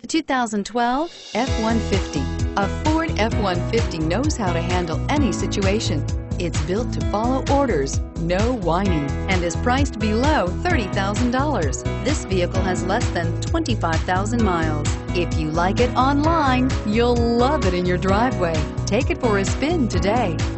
The 2012 F-150. A Ford F-150 knows how to handle any situation. It's built to follow orders, no whining, and is priced below $30,000. This vehicle has less than 25,000 miles. If you like it online, you'll love it in your driveway. Take it for a spin today.